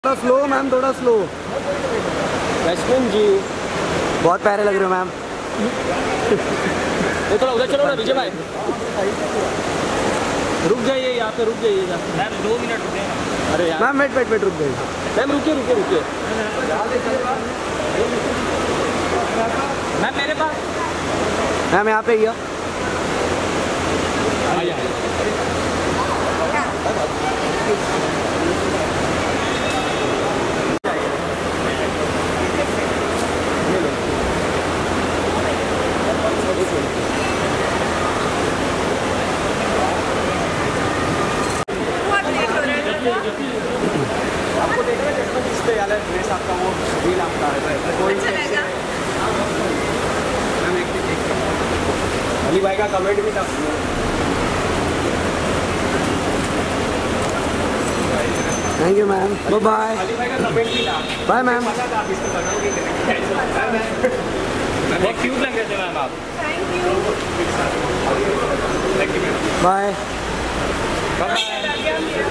थोड़ा slow ma'am, थोड़ा slow. Jasmine ji बहुत प्यारे लग रहे हो मैम। ये थोड़ा उधर चलो ना विजय भाई, रुक जाइए यहाँ पे, रुक जाइए मैम 2 मिनट रुके। अरे यार मैम वेट वेट वेट, रुक गई मैम, रुकिए रुकिए रुकिए मैम, मेरे पास मैम यहाँ पे गया। आपको देख रहे हैं किस पे वाला ड्रेस आपका, वो रील आपका कोई अली भाई का कमेंट भी था। Thank you ma'am, bye bye. Ali भाई का कमेंट भी था। Bye ma'am. बहुत क्यूट लग रहे थे मैम आप। बाय। बाय।